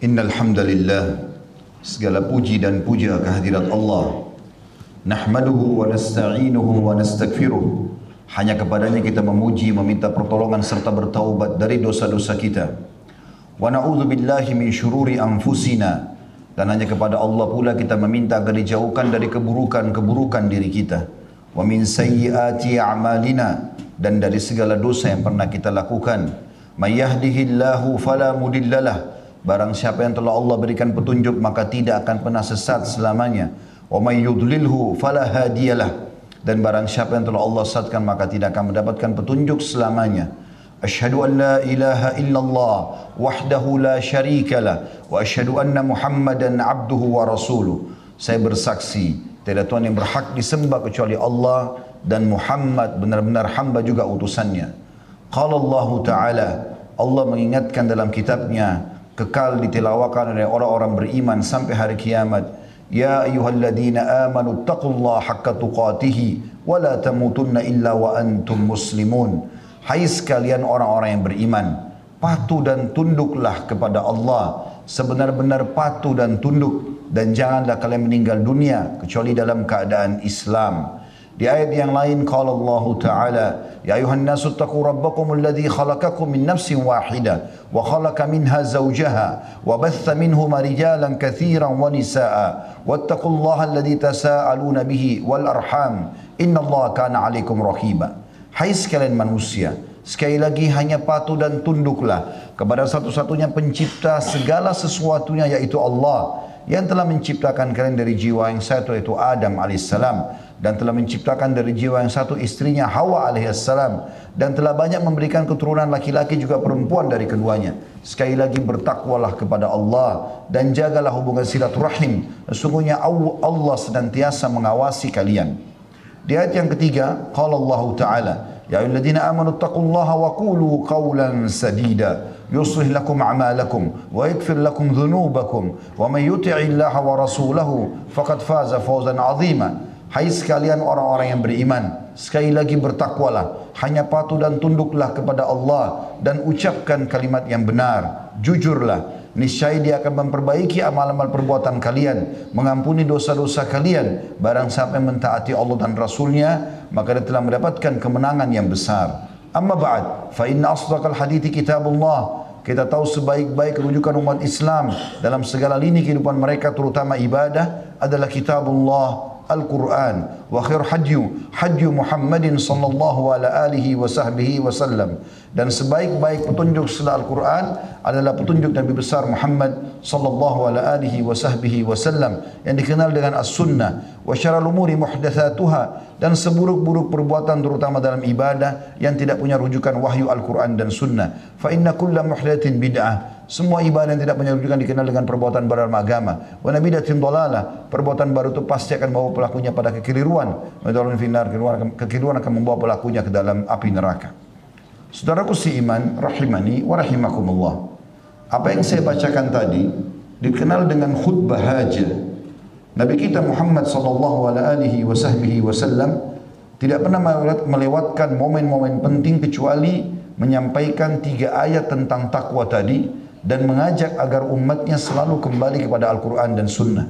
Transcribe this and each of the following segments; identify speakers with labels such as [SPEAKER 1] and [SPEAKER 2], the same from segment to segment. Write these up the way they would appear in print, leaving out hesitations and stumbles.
[SPEAKER 1] Innal hamdalillah, segala puji dan puja kehadirat Allah. Nahmaduhu wa nasta'inuhu wa nastaghfiruh. Hanya kepadanya kita memuji, meminta pertolongan serta bertaubat dari dosa-dosa kita. Wa na'udzu billahi min syururi anfusina, dan hanya kepada Allah pula kita meminta agar dijauhkan dari keburukan-keburukan diri kita. Wa min sayyiati a'malina, dan dari segala dosa yang pernah kita lakukan. May yahdihillahu fala mudhillalah, barang siapa yang telah Allah berikan petunjuk maka tidak akan pernah sesat selamanya. Wa may yudlilhu fala hadiyalah, dan barang siapa yang telah Allah sesatkan maka tidak akan mendapatkan petunjuk selamanya. Asyhadu an la ilaha illallah wahdahu la syarikalah wa asyhadu anna Muhammadan abduhu wa rasuluh. Saya bersaksi tiada Tuhan yang berhak disembah kecuali Allah, dan Muhammad benar-benar hamba juga utusannya. Qala Allah Ta'ala, Allah mengingatkan dalam kitabnya, kekal ditilawakan oleh orang-orang beriman sampai hari kiamat. Ya ayyuhalladzina amanu taqullaha haqqa tuqatih wa la tamutunna illa wa antum muslimun. Hai sekalian orang-orang yang beriman, patuh dan tunduklah kepada Allah sebenar-benar patuh dan tunduk, dan janganlah kalian meninggal dunia kecuali dalam keadaan Islam. Di ayat yang lain qala Allah Ta'ala, ya ayuhan nasu taqu rabbakum alladhi khalaqakum min nafsin wahidah wa khalaqa minha zawjaha wa batha minhuma rijalan katsiran wa nisaa wattaqullaha alladhi tasaaluna bihi wal arham innallaha kana 'alaikum raqiba. Hai sekalian manusia, sekali lagi hanya patuh dan tunduklah kepada satu-satunya pencipta segala sesuatunya, yaitu Allah, yang telah menciptakan kalian dari jiwa yang satu, yaitu Adam alaihissalam, dan telah menciptakan dari jiwa yang satu istrinya Hawa alaihissalam, dan telah banyak memberikan keturunan laki-laki juga perempuan dari keduanya. Sekali lagi bertakwalah kepada Allah dan jagalah hubungan silaturahim. Sesungguhnya Allah senantiasa mengawasi kalian. Di ayat yang ketiga, qala Allah Ta'ala, ya ayyuhalladzina amanu taqullaha wa qulu qawlan sadida yuslih lakum a'malakum wa yaghfir lakum dhunubakum wa may yuti'illaha wa rasulahu faqad faza fawzan 'azima. Hai sekalian orang-orang yang beriman, sekali lagi bertakwalah, hanya patuh dan tunduklah kepada Allah dan ucapkan kalimat yang benar, jujurlah. Niscaya dia akan memperbaiki amal-amal perbuatan kalian, mengampuni dosa-dosa kalian. Barang siapa yang mentaati Allah dan Rasulnya, maka dia telah mendapatkan kemenangan yang besar. Amma ba'd, fa inna asdaqal hadithi kitabullah. Kita tahu sebaik-baik rujukan umat Islam dalam segala lini kehidupan mereka, terutama ibadah, adalah kitabullah, Al-Quran. Wa khair hadyu Muhammadin sallallahu alaihi wa sahbihi wasallam. Dan sebaik-baik petunjuk setelah Al-Quran adalah petunjuk Nabi besar Muhammad sallallahu alaihi wa sahbihi wasallam, yang dikenal dengan As-Sunnah. Wa syarrul umuri muhdatsatuha, dan seburuk-buruk perbuatan terutama dalam ibadah yang tidak punya rujukan wahyu Al-Quran dan Sunnah. Fa inna kulla muhdatsin bid'ah, semua ibadah yang tidak punya rujukan dikenal dengan perbuatan baru dalam agama. Wa nabidatin dhalalah, perbuatan baru itu pasti akan membawa pelakunya pada kekeliruan. Wadalun finnar, kekeliruan akan membawa pelakunya ke dalam api neraka. Saudaraku seiman, rahimani wa rahimakumullah. Apa yang saya bacakan tadi dikenal dengan khutbah hajah. Nabi kita Muhammad sallallahu alaihi wasallam tidak pernah melewatkan momen-momen penting kecuali menyampaikan 3 ayat tentang takwa tadi dan mengajak agar umatnya selalu kembali kepada Al-Quran dan Sunnah.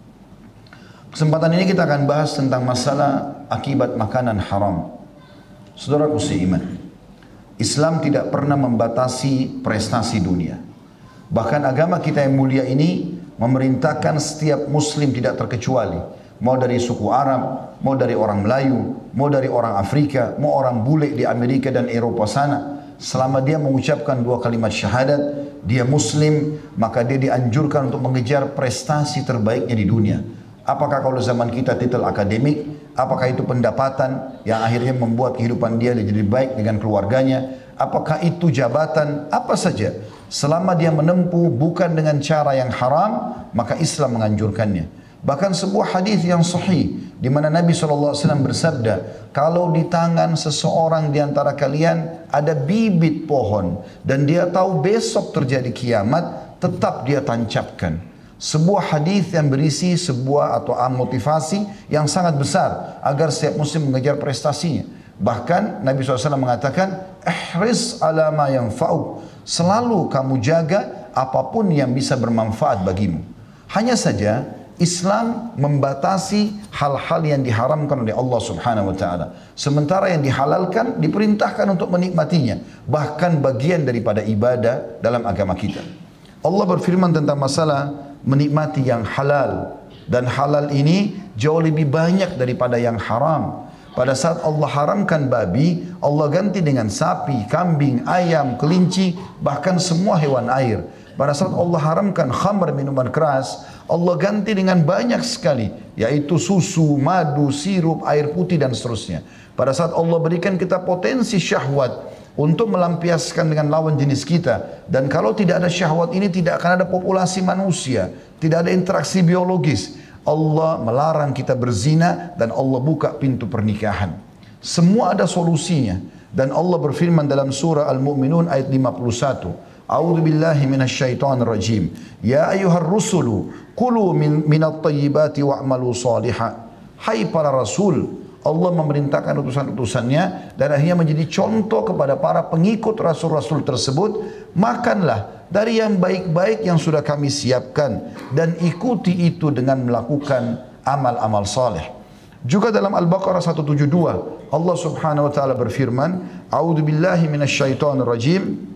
[SPEAKER 1] Kesempatan ini kita akan bahas tentang masalah akibat makanan haram. Saudaraku seiman, Islam tidak pernah membatasi prestasi dunia. Bahkan agama kita yang mulia ini memerintahkan setiap muslim tidak terkecuali, mau dari suku Arab, mau dari orang Melayu, mau dari orang Afrika, mau orang bule di Amerika dan Eropa sana, selama dia mengucapkan 2 kalimat syahadat, dia muslim, maka dia dianjurkan untuk mengejar prestasi terbaiknya di dunia. Apakah kalau zaman kita titel akademik, apakah itu pendapatan yang akhirnya membuat kehidupan dia jadi baik dengan keluarganya, apakah itu jabatan, apa saja, selama dia menempuh bukan dengan cara yang haram, maka Islam menganjurkannya. Bahkan sebuah hadis yang sahih di mana Nabi SAW bersabda, kalau di tangan seseorang di antara kalian ada bibit pohon dan dia tahu besok terjadi kiamat, tetap dia tancapkan. Sebuah hadis yang berisi sebuah atau motivasi yang sangat besar agar setiap muslim mengejar prestasinya. Bahkan Nabi SAW mengatakan, ihris ala ma yanfa'uk, selalu kamu jaga apapun yang bisa bermanfaat bagimu. Hanya saja Islam membatasi hal-hal yang diharamkan oleh Allah Subhanahu wa taala. Sementara yang dihalalkan diperintahkan untuk menikmatinya, bahkan bagian daripada ibadah dalam agama kita. Allah berfirman tentang masalah menikmati yang halal, dan halal ini jauh lebih banyak daripada yang haram. Pada saat Allah haramkan babi, Allah ganti dengan sapi, kambing, ayam, kelinci, bahkan semua hewan air. Pada saat Allah haramkan khamr, minuman keras, Allah ganti dengan banyak sekali, yaitu susu, madu, sirup, air putih dan seterusnya. Pada saat Allah berikan kita potensi syahwat untuk melampiaskan dengan lawan jenis kita, dan kalau tidak ada syahwat ini tidak akan ada populasi manusia, tidak ada interaksi biologis. Allah melarang kita berzina dan Allah buka pintu pernikahan. Semua ada solusinya, dan Allah berfirman dalam surah Al-Mu'minun ayat 51. A'udzu billahi minasyaitonir rajim. Ya ayyuhar rusulu kulu minat thayyibati wa'malu shalihan. Hai para rasul, Allah memerintahkan utusan-utusannya dan akhirnya menjadi contoh kepada para pengikut rasul-rasul tersebut. Makanlah dari yang baik-baik yang sudah kami siapkan dan ikuti itu dengan melakukan amal-amal saleh. Juga dalam Al-Baqarah 172 Allah Subhanahu wa taala berfirman, A'udzu billahi minasyaitonir rajim.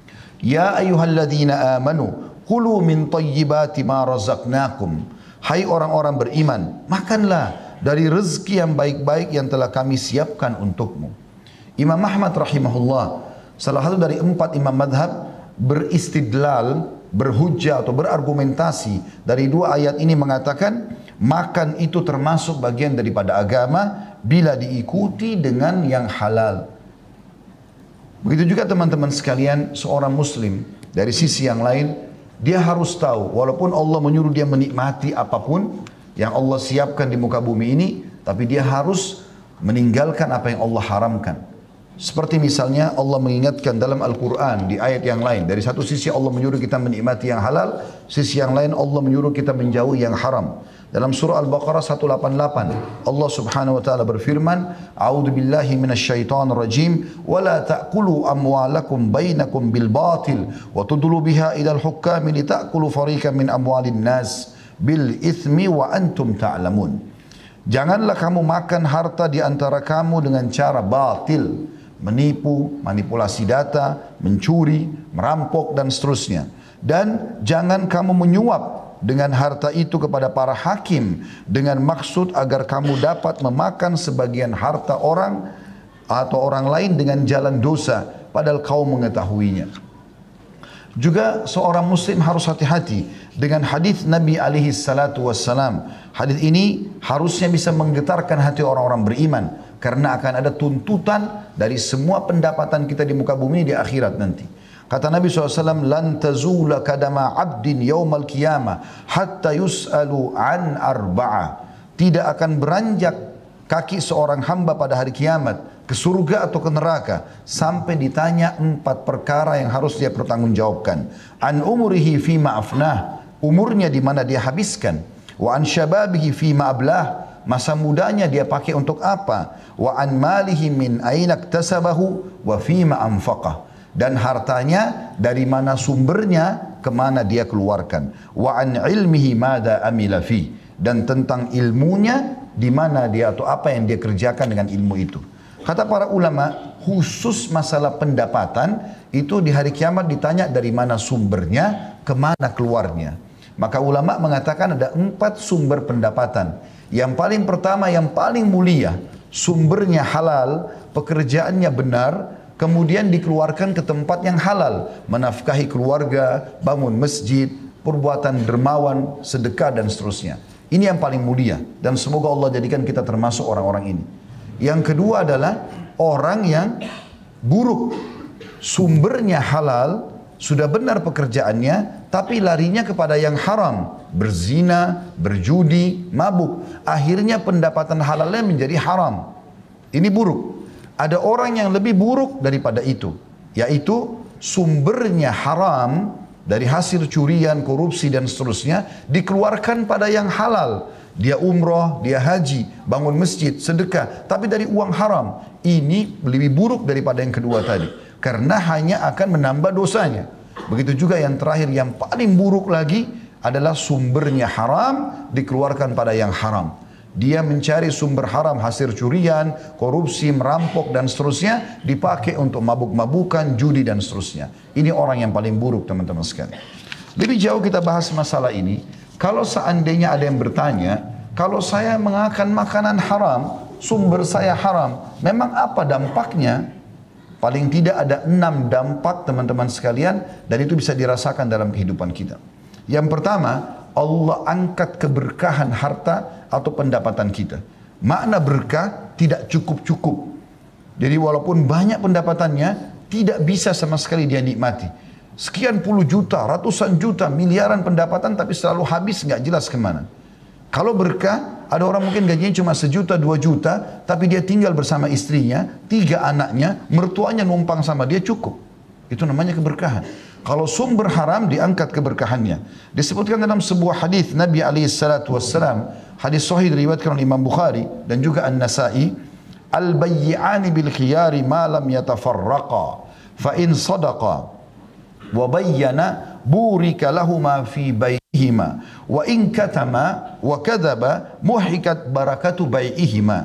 [SPEAKER 1] Ya ayyuhalladzina amanu kulu min thayyibati ma razaqnakum. Hai orang-orang beriman, makanlah dari rezeki yang baik-baik yang telah kami siapkan untukmu. Imam Ahmad rahimahullah, salah satu dari 4 imam madhab, beristidlal, berhujjah atau berargumentasi dari 2 ayat ini mengatakan, makan itu termasuk bagian daripada agama bila diikuti dengan yang halal. Begitu juga teman-teman sekalian, seorang muslim dari sisi yang lain, dia harus tahu walaupun Allah menyuruh dia menikmati apapun yang Allah siapkan di muka bumi ini, tapi dia harus meninggalkan apa yang Allah haramkan. Seperti misalnya Allah mengingatkan dalam Al-Quran di ayat yang lain, dari satu sisi Allah menyuruh kita menikmati yang halal, sisi yang lain Allah menyuruh kita menjauhi yang haram. Dalam surah Al-Baqarah 188 Allah Subhanahu wa taala berfirman, A'udzu billahi minasyaitonir rajim, wa la ta'kulu amwalakum bainakum bil batil wa tudlu biha ila al-hukami li ta'kulu fariqan min amwalin nas bil ithmi wa antum ta'lamun. Janganlah kamu makan harta di antara kamu dengan cara batil, menipu, manipulasi data, mencuri, merampok dan seterusnya. Dan jangan kamu menyuap dengan harta itu kepada para hakim dengan maksud agar kamu dapat memakan sebagian harta orang atau orang lain dengan jalan dosa padahal kau mengetahuinya. Juga seorang muslim harus hati-hati dengan hadis Nabi alaihi salatu wassalam. Hadis ini harusnya bisa menggetarkan hati orang-orang beriman karena akan ada tuntutan dari semua pendapatan kita di muka bumi di akhirat nanti. Kata Nabi SAW, lan tazula kadama abdin yawmal qiyamah hatta yus'alu an arba'a. Tidak akan beranjak kaki seorang hamba pada hari kiamat ke surga atau ke neraka sampai ditanya 4 perkara yang harus dia pertanggungjawabkan. An umurihi fima afnah, umurnya di mana dia habiskan. Wa an syababihi fima ablah, masa mudanya dia pakai untuk apa. Wa an malihi min aina iktasabahu wa fima anfaqah, dan hartanya dari mana sumbernya, kemana dia keluarkan. Wa an ilmihi mada amila fi, dan tentang ilmunya di mana dia atau apa yang dia kerjakan dengan ilmu itu. Kata para ulama, khusus masalah pendapatan itu di hari kiamat ditanya dari mana sumbernya, kemana keluarnya. Maka ulama mengatakan ada 4 sumber pendapatan. Yang paling pertama, yang paling mulia, sumbernya halal, pekerjaannya benar, kemudian dikeluarkan ke tempat yang halal, menafkahi keluarga, bangun masjid, perbuatan dermawan, sedekah dan seterusnya. Ini yang paling mulia dan semoga Allah jadikan kita termasuk orang-orang ini. Yang kedua adalah orang yang buruk, sumbernya halal, sudah benar pekerjaannya, tapi larinya kepada yang haram, berzina, berjudi, mabuk. Akhirnya pendapatan halalnya menjadi haram. Ini buruk. Ada orang yang lebih buruk daripada itu, yaitu sumbernya haram dari hasil curian, korupsi dan seterusnya, dikeluarkan pada yang halal. Dia umroh, dia haji, bangun masjid, sedekah, tapi dari uang haram. Ini lebih buruk daripada yang kedua tadi, karena hanya akan menambah dosanya. Begitu juga yang terakhir, yang paling buruk lagi adalah sumbernya haram, dikeluarkan pada yang haram. Dia mencari sumber haram, hasil curian, korupsi, merampok dan seterusnya, dipakai untuk mabuk-mabukan, judi dan seterusnya. Ini orang yang paling buruk teman-teman sekalian. Lebih jauh kita bahas masalah ini. Kalau seandainya ada yang bertanya, kalau saya mengakan makanan haram, sumber saya haram, memang apa dampaknya? Paling tidak ada 6 dampak teman-teman sekalian, dan itu bisa dirasakan dalam kehidupan kita. Yang pertama, Allah angkat keberkahan harta atau pendapatan kita. Makna berkah tidak cukup-cukup. Jadi walaupun banyak pendapatannya, tidak bisa sama sekali dia nikmati. Sekian puluh juta, ratusan juta, miliaran pendapatan, tapi selalu habis, nggak jelas kemana. Kalau berkah, ada orang mungkin gajinya cuma 1 juta, 2 juta, tapi dia tinggal bersama istrinya, 3 anaknya, mertuanya numpang sama dia, cukup. Itu namanya keberkahan. Kalau sumber haram, diangkat keberkahannya. Disebutkan dalam sebuah hadis Nabi SAW, hadis sahih diriwayatkan oleh Imam Bukhari dan juga An-Nasa'i, al-bayyi'ani bil khiyari ma lam yatafarraqa, fa in sadaqa wa bayyana burika lahuma fi bay'ihima, wa in katama wa kadzaba muhikat barakatu bay'ihima.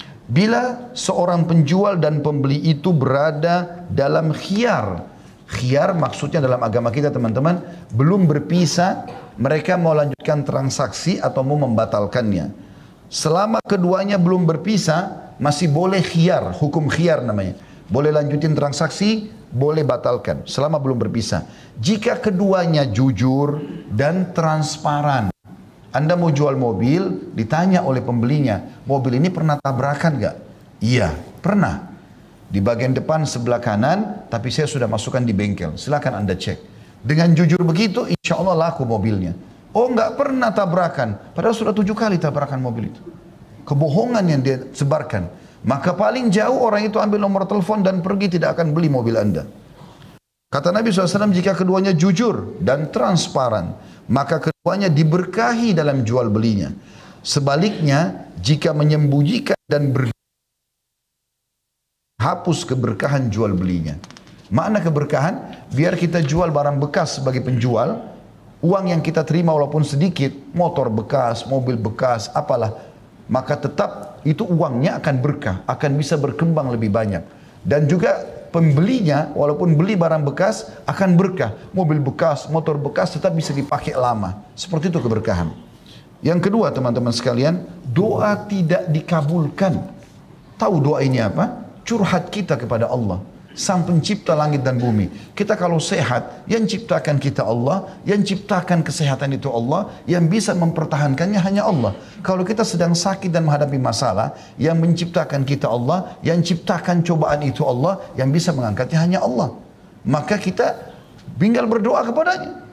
[SPEAKER 1] Bila seorang penjual dan pembeli itu berada dalam khiyar. Khiyar maksudnya dalam agama kita teman-teman, belum berpisah, mereka mau lanjutkan transaksi atau mau membatalkannya. Selama keduanya belum berpisah, masih boleh khiyar, hukum khiyar namanya. Boleh lanjutin transaksi, boleh batalkan, selama belum berpisah. Jika keduanya jujur dan transparan. Anda mau jual mobil, ditanya oleh pembelinya, mobil ini pernah tabrakan gak? Iya, pernah. Di bagian depan sebelah kanan, tapi saya sudah masukkan di bengkel. Silakan Anda cek. Dengan jujur begitu, insya Allah laku mobilnya. Oh, nggak pernah tabrakan. Padahal sudah 7 kali tabrakan mobil itu. Kebohongan yang dia sebarkan. Maka paling jauh orang itu ambil nomor telepon dan pergi, tidak akan beli mobil Anda. Kata Nabi SAW, jika keduanya jujur dan transparan, maka keduanya diberkahi dalam jual belinya. Sebaliknya, jika menyembunyikan dan hapus keberkahan jual belinya. Makna keberkahan, biar kita jual barang bekas sebagai penjual, uang yang kita terima walaupun sedikit, motor bekas, mobil bekas, apalah, maka tetap itu uangnya akan berkah, akan bisa berkembang lebih banyak. Dan juga pembelinya, walaupun beli barang bekas, akan berkah. Mobil bekas, motor bekas tetap bisa dipakai lama. Seperti itu keberkahan. Yang kedua teman-teman sekalian, doa tidak dikabulkan. Tahu doa ini apa? Curhat kita kepada Allah, Sang Pencipta langit dan bumi. Kita kalau sehat, yang ciptakan kita Allah, yang ciptakan kesehatan itu Allah, yang bisa mempertahankannya hanya Allah. Kalau kita sedang sakit dan menghadapi masalah, yang menciptakan kita Allah, yang ciptakan cobaan itu Allah, yang bisa mengangkatnya hanya Allah. Maka kita tinggal berdoa kepadanya.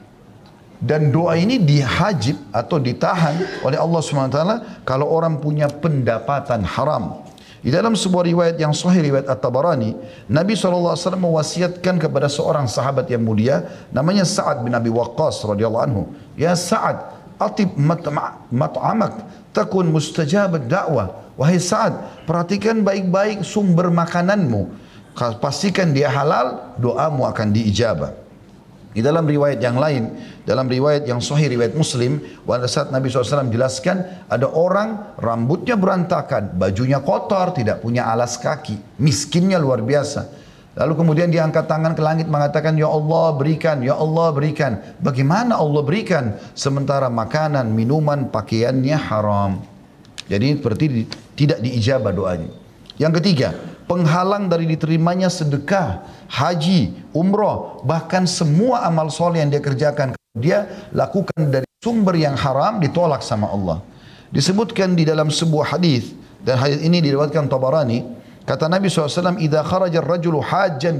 [SPEAKER 1] Dan doa ini dihajib atau ditahan oleh Allah SWT kalau orang punya pendapatan haram. Di dalam sebuah riwayat yang sahih, riwayat At-Tabarani, Nabi SAW mewasiatkan kepada seorang sahabat yang mulia, namanya Sa'ad bin Abi Waqqas radhiyallahu anhu. Ya Sa'ad, atib mat'amak, takun mustajab da'wah. Wahai Sa'ad, perhatikan baik-baik sumber makananmu. Pastikan dia halal, doamu akan diijabah. Di dalam riwayat yang lain, dalam riwayat yang sahih, riwayat Muslim, pada saat Nabi SAW jelaskan, ada orang rambutnya berantakan, bajunya kotor, tidak punya alas kaki, miskinnya luar biasa. Lalu kemudian dia angkat tangan ke langit mengatakan, Ya Allah berikan, Ya Allah berikan. Bagaimana Allah berikan? Sementara makanan, minuman, pakaiannya haram. Jadi berarti tidak diijabah doanya. Yang ketiga, penghalang dari diterimanya sedekah, haji, umroh, bahkan semua amal soleh yang dia kerjakan, dia lakukan dari sumber yang haram, ditolak sama Allah. Disebutkan di dalam sebuah hadis, dan hadis ini diriwayatkan Tabarani, kata Nabi SAW, idza kharaja ar-rajulu hajjan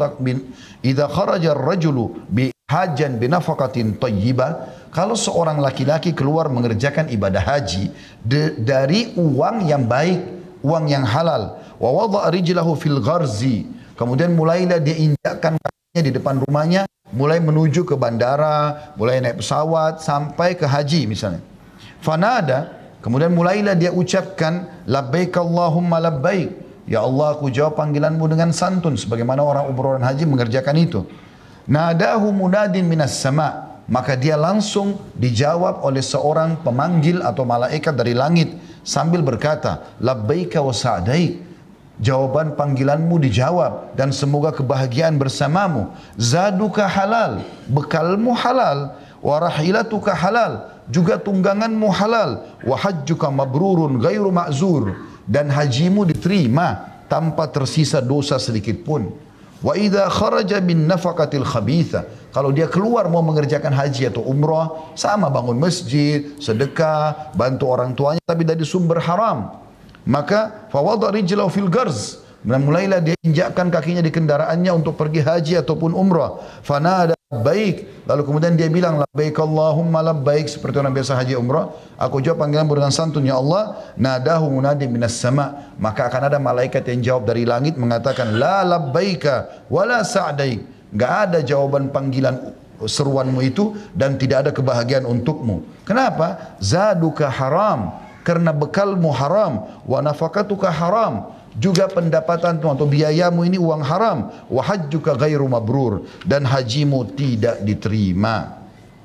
[SPEAKER 1] binafaqatin tayyibah, kalau seorang laki-laki keluar mengerjakan ibadah haji dari uang yang baik, uang yang halal, wa wada'a rijlahu fil gharzi, kemudian mulailah dia injakkan kakinya di depan rumahnya, mulai menuju ke bandara, mulai naik pesawat sampai ke haji misalnya. Fanada, kemudian mulailah dia ucapkan labbaik Allahumma labbaik, ya Allah aku jawab panggilanmu dengan santun, sebagaimana orang umroh dan haji mengerjakan itu. Nadahu munadin minas sama, maka dia langsung dijawab oleh seorang pemanggil atau malaikat dari langit sambil berkata, labbaika wa sa'daik. Jawaban panggilanmu dijawab dan semoga kebahagiaan bersamamu. Zaduka halal, bekalmu halal, wa rahilatuka halal, juga tungganganmu halal, wa hajjuka mabrurun ghairu ma'zur, dan hajimu diterima tanpa tersisa dosa sedikit pun. Wa idza kharaja bin nafaqatil khabitha, kalau dia keluar mau mengerjakan haji atau umrah, sama bangun masjid, sedekah, bantu orang tuanya, tapi dari sumber haram, maka fawada rijlahu fil garz, dan mulailah dia injakkan kakinya di kendaraannya untuk pergi haji ataupun umrah. Fanada labbaik, lalu kemudian dia bilang labbaik Allahumma labbaik, seperti orang biasa haji umrah. Aku jawab panggilanmu dengan santun, ya Allah. Nadahu munadi minas sama, maka akan ada malaikat yang jawab dari langit mengatakan la labbaika wala sa'daik, enggak ada jawaban panggilan seruanmu itu dan tidak ada kebahagiaan untukmu. Kenapa? Zaduka haram, karena bekalmu haram, wa nafaqatuka haram, juga pendapatanmu atau biayamu ini uang haram, wa hajjuka ghairu mabrur, dan hajimu tidak diterima.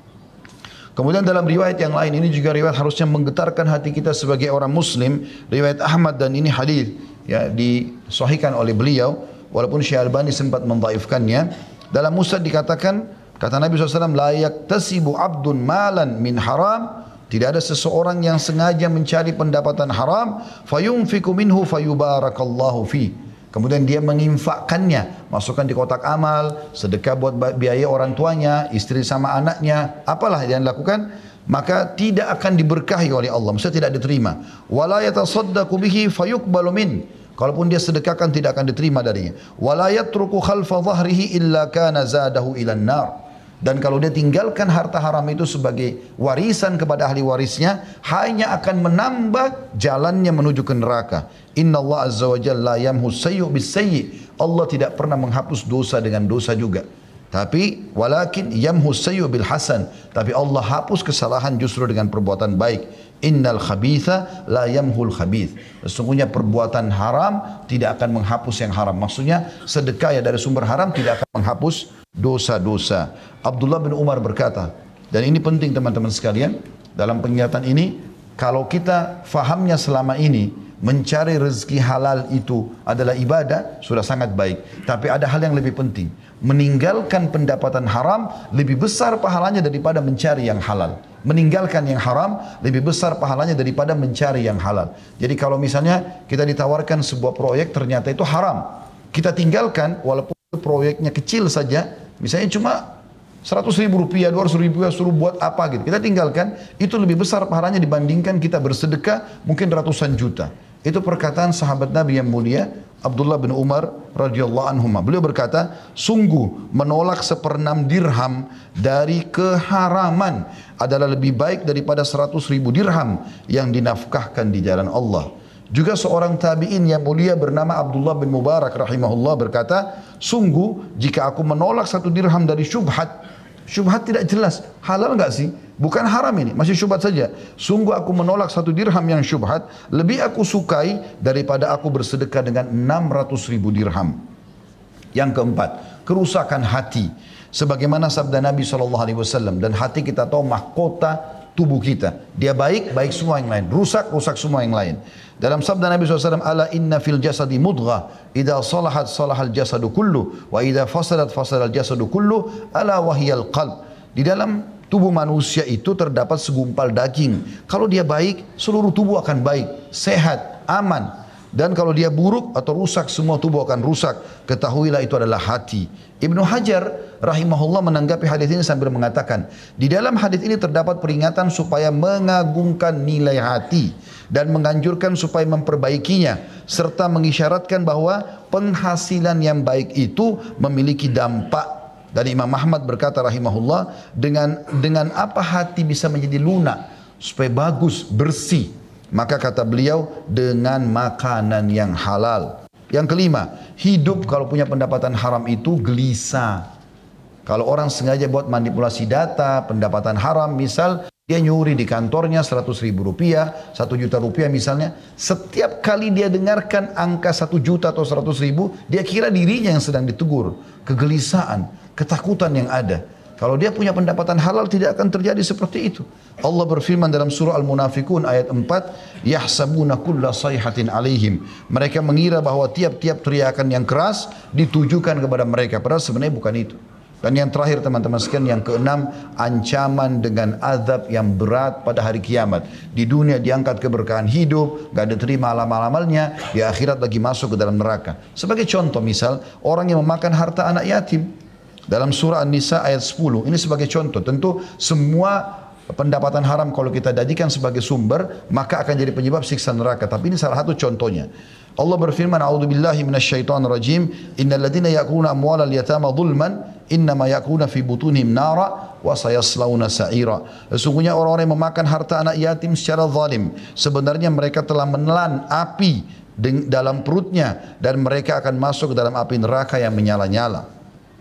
[SPEAKER 1] Kemudian dalam riwayat yang lain, ini juga riwayat harusnya menggetarkan hati kita sebagai orang muslim, riwayat Ahmad, dan ini hadis ya disahihkan oleh beliau walaupun Syekh Albani sempat mendhaifkannya. Dalam Musnad dikatakan, kata Nabi SAW, la yaktasibu abdun malan min haram, tidak ada seseorang yang sengaja mencari pendapatan haram, fayunfiku minhu fayubarakallahu fi, kemudian dia menginfakkannya, masukkan di kotak amal, sedekah buat biaya orang tuanya, istri sama anaknya, apalah yang dilakukan, maka tidak akan diberkahi oleh Allah, maksudnya tidak diterima. Wala yatasaddaqu bihi fayuqbalu min, kalaupun dia sedekahkan tidak akan diterima darinya. Wala yatruku khalfa dhahrihi illa kana zadahu ilan nar, dan kalau dia tinggalkan harta haram itu sebagai warisan kepada ahli warisnya, hanya akan menambah jalannya menuju ke neraka. Inna Allah azza wa jalla la yamhu sayyu bis sayyi, Allah tidak pernah menghapus dosa dengan dosa juga. Tapi walakin yamhu sayyu bil hasan, tapi Allah hapus kesalahan justru dengan perbuatan baik. Innal khabitha la yamhul khabith, sesungguhnya perbuatan haram tidak akan menghapus yang haram. Maksudnya sedekah ya dari sumber haram tidak akan menghapus dosa-dosa. Abdullah bin Umar berkata, dan ini penting teman-teman sekalian, dalam penglihatan ini, kalau kita fahamnya selama ini, mencari rezeki halal itu adalah ibadah, sudah sangat baik. Tapi ada hal yang lebih penting, meninggalkan pendapatan haram lebih besar pahalanya daripada mencari yang halal. Meninggalkan yang haram lebih besar pahalanya daripada mencari yang halal. Jadi kalau misalnya kita ditawarkan sebuah proyek ternyata itu haram, kita tinggalkan walaupun proyeknya kecil saja, misalnya cuma 100.000 rupiah, 200.000 rupiah, suruh buat apa gitu, kita tinggalkan, itu lebih besar pahalanya dibandingkan kita bersedekah mungkin ratusan juta. Itu perkataan sahabat Nabi yang mulia Abdullah bin Umar radhiyallahu anhuma. Beliau berkata, sungguh menolak 1/6 dirham dari keharaman adalah lebih baik daripada 100.000 dirham yang dinafkahkan di jalan Allah. Juga seorang tabi'in yang mulia bernama Abdullah bin Mubarak rahimahullah berkata, sungguh jika aku menolak 1 dirham dari syubhat, syubhat tidak jelas, halal enggak sih? Bukan haram ini, masih syubhat saja. Sungguh aku menolak 1 dirham yang syubhat, lebih aku sukai daripada aku bersedekah dengan 600.000 dirham. Yang keempat, kerusakan hati. Sebagaimana sabda Nabi SAW, dan hati kita tahu mahkota tubuh kita. Dia baik, baik semua yang lain. Rusak, rusak semua yang lain. Dalam sabda Nabi SAW, ala inna fil jasadi mudghah, idha salahat salahal jasadu kullu, wa idha fasadat fasadal jasadu kullu, ala wahiyal qalb. Di dalam tubuh manusia itu terdapat segumpal daging. Kalau dia baik, seluruh tubuh akan baik, sehat, aman. Dan kalau dia buruk atau rusak, semua tubuh akan rusak. Ketahuilah itu adalah hati. Ibnu Hajar rahimahullah menanggapi hadis ini sambil mengatakan, di dalam hadis ini terdapat peringatan supaya mengagungkan nilai hati dan menganjurkan supaya memperbaikinya, serta mengisyaratkan bahwa penghasilan yang baik itu memiliki dampak. Dan Imam Ahmad berkata rahimahullah, dengan apa hati bisa menjadi lunak supaya bagus, bersih? Maka kata beliau, dengan makanan yang halal. Yang kelima, hidup kalau punya pendapatan haram itu gelisah. Kalau orang sengaja buat manipulasi data, pendapatan haram, misal dia nyuri di kantornya 100.000 rupiah, 1 juta rupiah misalnya, setiap kali dia dengarkan angka 1 juta atau 100.000, dia kira dirinya yang sedang ditegur. Kegelisahan, ketakutan yang ada. Kalau dia punya pendapatan halal tidak akan terjadi seperti itu. Allah berfirman dalam surah Al-Munafikun ayat 4, yahsabuna kulla sayhatin alaihim. Mereka mengira bahwa tiap-tiap teriakan yang keras ditujukan kepada mereka, padahal sebenarnya bukan itu. Dan yang terakhir teman-teman sekalian, yang keenam, ancaman dengan azab yang berat pada hari kiamat. Di dunia diangkat keberkahan hidup, gak diterima amal-amalnya, di akhirat lagi masuk ke dalam neraka. Sebagai contoh misal, orang yang memakan harta anak yatim. Dalam surah An-Nisa ayat 10, ini sebagai contoh. Tentu semua pendapatan haram kalau kita jadikan sebagai sumber, maka akan jadi penyebab siksa neraka. Tapi ini salah satu contohnya. Allah berfirman, a'udzubillahi minasyaitonirrajim, innal ladzina ya'kuluna amwalal yatama dzulman innama ya'kuluna fi butunihim nara wa sayaslawna sa'ira. Sesungguhnya orang-orang yang memakan harta anak yatim secara zalim, sebenarnya mereka telah menelan api dalam perutnya dan mereka akan masuk ke dalam api neraka yang menyala-nyala.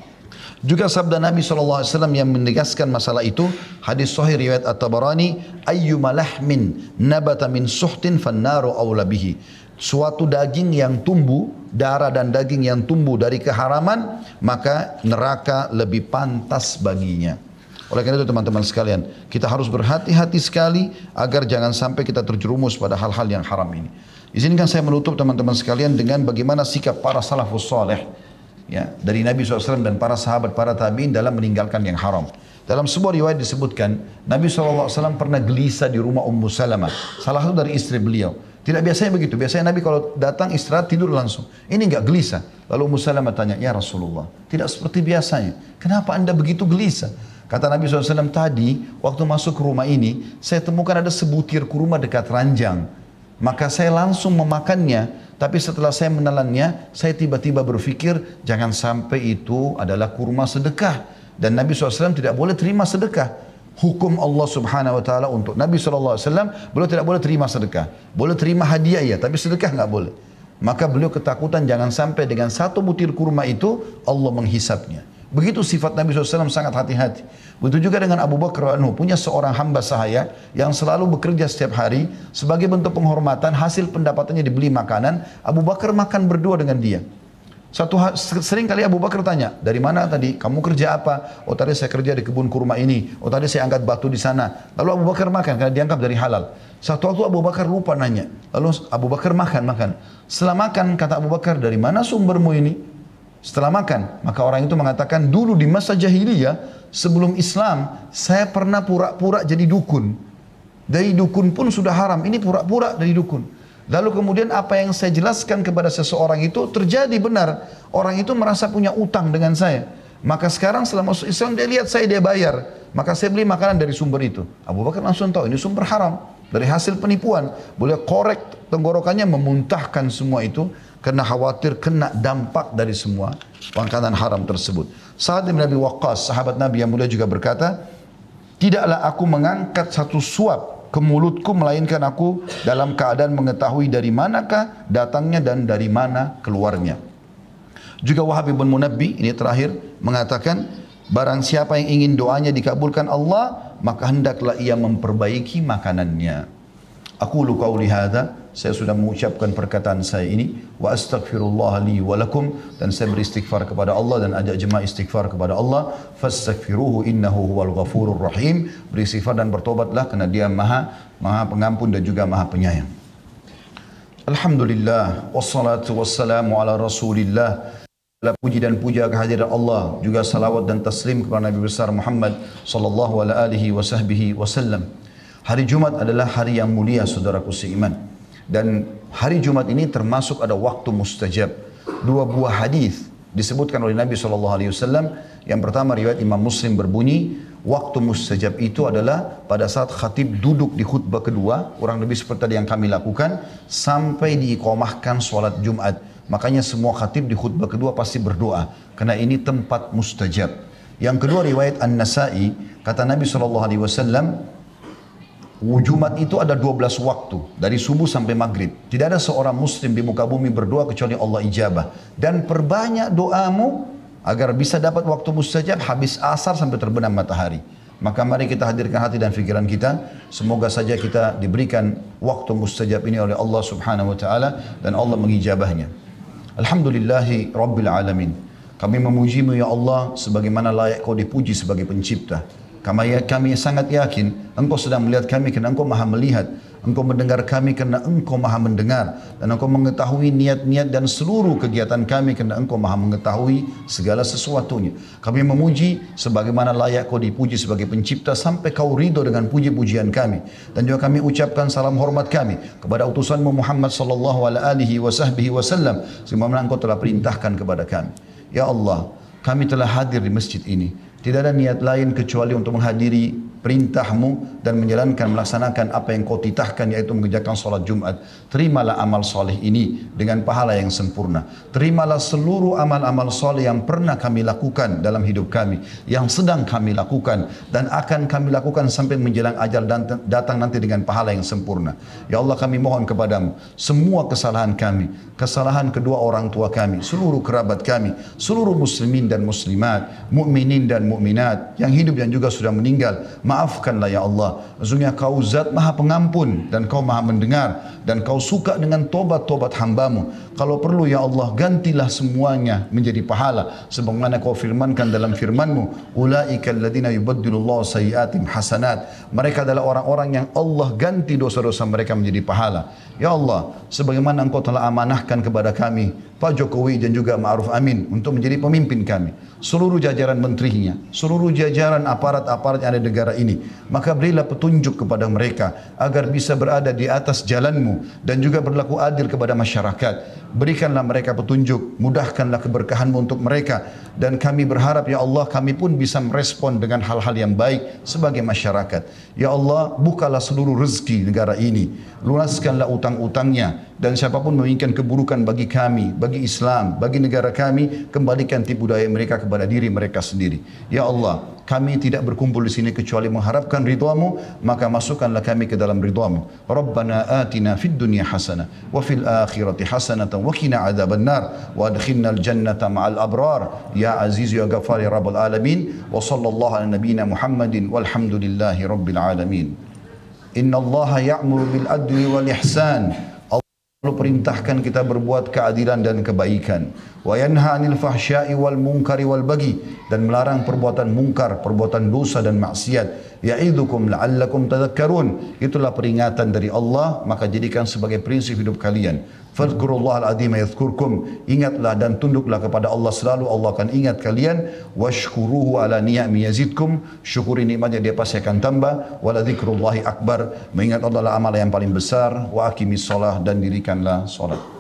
[SPEAKER 1] Juga sabda Nabi SAW yang menegaskan masalah itu, hadis sahih riwayat At-Tabarani, ayyuma lahmin nabata min suhtin fannaru awla bihi. Suatu daging yang tumbuh, darah dan daging yang tumbuh dari keharaman, maka neraka lebih pantas baginya. Oleh karena itu teman-teman sekalian, kita harus berhati-hati sekali agar jangan sampai kita terjerumus pada hal-hal yang haram ini. Izinkan saya menutup teman-teman sekalian dengan bagaimana sikap para salafus saleh, ya, dari Nabi SAW dan para sahabat, para tabi'in dalam meninggalkan yang haram. Dalam sebuah riwayat disebutkan, Nabi SAW pernah gelisah di rumah Ummu Salamah, salah satu dari istri beliau. Tidak biasanya begitu, biasanya Nabi kalau datang istirahat tidur langsung. Ini enggak gelisah. Lalu Ummu Salamah tanya, ya Rasulullah, tidak seperti biasanya. Kenapa anda begitu gelisah? Kata Nabi SAW, tadi waktu masuk ke rumah ini, saya temukan ada sebutir kurma dekat ranjang. Maka saya langsung memakannya. Tapi setelah saya menelannya, saya tiba-tiba berpikir, jangan sampai itu adalah kurma sedekah. Dan Nabi SAW tidak boleh terima sedekah. Hukum Allah Subhanahu Wa Taala untuk Nabi SAW, beliau tidak boleh terima sedekah. Boleh terima hadiah ya, tapi sedekah nggak boleh. Maka beliau ketakutan jangan sampai dengan satu butir kurma itu Allah menghisapnya. Begitu sifat Nabi SAW, sangat hati-hati. Begitu juga dengan Abu Bakar anhu, punya seorang hamba sahaya yang selalu bekerja setiap hari. Sebagai bentuk penghormatan, hasil pendapatannya dibeli makanan. Abu Bakar makan berdua dengan dia. Sering kali Abu Bakar tanya, dari mana tadi? Kamu kerja apa? Oh tadi saya kerja di kebun kurma ini. Oh tadi saya angkat batu di sana. Lalu Abu Bakar makan karena dianggap dari halal. Satu waktu Abu Bakar lupa nanya. Lalu Abu Bakar makan. Setelah makan kata Abu Bakar, dari mana sumbermu ini? Setelah makan, maka orang itu mengatakan, dulu di masa jahiliyah sebelum Islam, saya pernah pura-pura jadi dukun. Dari dukun pun sudah haram, ini pura-pura dari dukun. Lalu kemudian apa yang saya jelaskan kepada seseorang itu terjadi benar. Orang itu merasa punya utang dengan saya. Maka sekarang setelah masuk Islam dia lihat saya, dia bayar. Maka saya beli makanan dari sumber itu. Abu Bakar langsung tahu ini sumber haram. Dari hasil penipuan. Boleh korek tenggorokannya, memuntahkan semua itu. Karena khawatir kena dampak dari semua makanan haram tersebut. Sa'ad bin Abi Waqqas, sahabat Nabi yang mulia juga berkata, tidaklah aku mengangkat satu suap ke mulutku melainkan aku dalam keadaan mengetahui dari manakah datangnya dan dari mana keluarnya. Juga Wahab bin Munabbi, ini terakhir, mengatakan barang siapa yang ingin doanya dikabulkan Allah, maka hendaklah ia memperbaiki makanannya. Aqulu qawli hadza, saya sudah mengucapkan perkataan saya ini, wa astaghfirullah li wa lakum, dan saya beristighfar kepada Allah dan ajak jemaah istighfar kepada Allah. Fastaghfiruhu innahu huwal ghafurur rahim. Beristighfar dan bertobatlah karena Dia Maha Pengampun dan juga Maha Penyayang. Alhamdulillah wassalatu wassalamu ala Rasulillah. Puji dan puja kehadirat Allah, juga salawat dan taslim kepada Nabi besar Muhammad sallallahu alaihi wasallam. Hari Jumat adalah hari yang mulia saudaraku seiman. Dan hari Jumat ini termasuk ada waktu mustajab. Dua buah hadis disebutkan oleh Nabi SAW. Yang pertama riwayat Imam Muslim berbunyi, waktu mustajab itu adalah pada saat khatib duduk di khutbah kedua, kurang lebih seperti yang kami lakukan, sampai diiqamahkan sholat Jumat. Makanya semua khatib di khutbah kedua pasti berdoa, karena ini tempat mustajab. Yang kedua riwayat An-Nasai, kata Nabi SAW, Jumat itu ada 12 waktu, dari subuh sampai maghrib. Tidak ada seorang muslim di muka bumi berdoa kecuali Allah ijabah. Dan perbanyak doamu agar bisa dapat waktu mustajab habis asar sampai terbenam matahari. Maka mari kita hadirkan hati dan fikiran kita. Semoga saja kita diberikan waktu mustajab ini oleh Allah Subhanahu Wa Taala dan Allah mengijabahnya. Alhamdulillahi Rabbil Alamin. Kami memuji-Mu ya Allah sebagaimana layak Kau dipuji sebagai pencipta. Kami sangat yakin Engkau sedang melihat kami karena Engkau maha melihat. Engkau mendengar kami karena Engkau maha mendengar. Dan Engkau mengetahui niat-niat dan seluruh kegiatan kami karena Engkau maha mengetahui segala sesuatunya. Kami memuji sebagaimana layak Kau dipuji sebagai pencipta sampai Kau ridho dengan puji-pujian kami. Dan juga kami ucapkan salam hormat kami kepada utusanmu Muhammad sallallahu alaihi wasallam sebagaimana Engkau telah perintahkan kepada kami. Ya Allah, kami telah hadir di masjid ini. Tidak ada niat lain kecuali untuk menghadiri perintah-Mu dan menjalankan, melaksanakan apa yang Kau titahkan, yaitu mengerjakan salat Jumat. Terimalah amal soleh ini dengan pahala yang sempurna. Terimalah seluruh amal-amal soleh yang pernah kami lakukan dalam hidup kami, yang sedang kami lakukan, dan akan kami lakukan sampai menjelang ajal datang nanti dengan pahala yang sempurna. Ya Allah, kami mohon kepadamu, semua kesalahan kami, kesalahan kedua orang tua kami, seluruh kerabat kami, seluruh muslimin dan muslimat, mukminin dan mukminat, yang hidup dan juga sudah meninggal, maafkanlah ya Allah. Sesungguhnya Kau zat maha pengampun dan Kau maha mendengar, dan Kau suka dengan tobat-tobat hamba-Mu. Kalau perlu ya Allah, gantilah semuanya menjadi pahala sebagaimana Kau firmankan dalam firman-Mu, ulaika alladziina yubaddilullahu sayyi'atihim hasanat. Mereka adalah orang-orang yang Allah ganti dosa-dosa mereka menjadi pahala. Ya Allah, sebagaimana Engkau telah amanahkan kepada kami Pak Jokowi dan juga Ma'ruf Amin untuk menjadi pemimpin kami, seluruh jajaran menterinya, seluruh jajaran aparat-aparat yang ada di negara ini, maka berilah petunjuk kepada mereka agar bisa berada di atas jalan-Mu dan juga berlaku adil kepada masyarakat. Berikanlah mereka petunjuk, mudahkanlah keberkahan-Mu untuk mereka, dan kami berharap ya Allah, kami pun bisa merespon dengan hal-hal yang baik sebagai masyarakat. Ya Allah, bukalah seluruh rezeki negara ini, lunaskanlah utang-utangnya, dan siapapun menginginkan keburukan bagi kami, bagi Islam, bagi negara kami, kembalikan tipu daya mereka kepada diri mereka sendiri. Ya Allah, kami tidak berkumpul di sini kecuali mengharapkan ridha-Mu, maka masukkanlah kami ke dalam ridha-Mu. Rabbana atina fid dunya hasanah wa fil akhirati hasanatan wa qina adzabannar wa adkhilnal jannata ma'al abrar ya aziz ya ghafar ya rabbal alamin. Wa sallallahu ala nabiyyina Muhammadin walhamdulillahi rabbil alamin. Innallaha ya'muru bil adli wal ihsan. Allah perintahkan kita berbuat keadilan dan kebaikan. Wa yanha 'anil fahsya'i wal munkari wal baghi, dan melarang perbuatan mungkar, perbuatan dosa dan maksiat. Ya'idzukum la'allakum tadhakkarun. Itulah peringatan dari Allah, maka jadikan sebagai prinsip hidup kalian. Fadhkurullahal azim yadhkurkum. Ingatlah dan tunduklah kepada Allah selalu, Allah akan ingat kalian. Washkuruhu ala ni'ami yazidkum. Syukuri nikmatnya, dia pasti akan tambah. Wala dzikrullahi akbar. Mengingat Allah adalah amal yang paling besar. Wa aqimis shalah, dan dirikanlah salat.